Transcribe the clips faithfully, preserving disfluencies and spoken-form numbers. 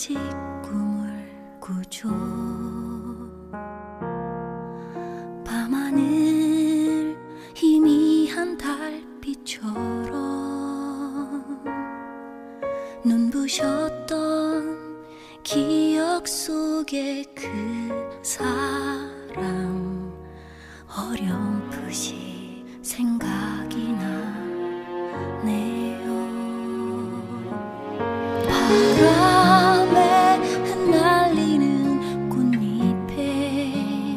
아직 꿈을 꾸죠. 밤하늘 희미한 달빛처럼 눈부셨던 기억 속의 그 사람 어렴풋이 생각이 나네요. 바람에 흩날리는 꽃잎에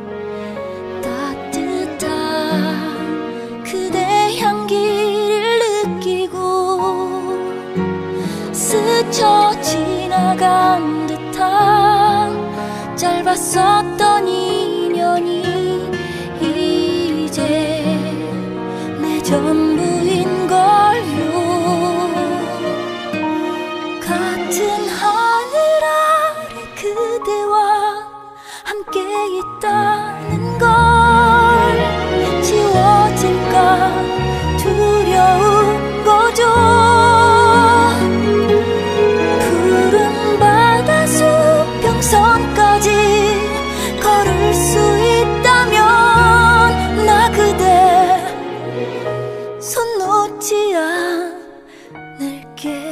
따뜻한 그대 향기를 느끼고 스쳐 지나간 듯한 짧았었던 인연이 이제 내 전부인걸요. 같은 하늘 아래 그대와 함께 있다는 걸 지워질까 두려운 거죠. 푸른 바다 수평선까지 걸을 수 있다면 나 그대 손 놓지 않을게.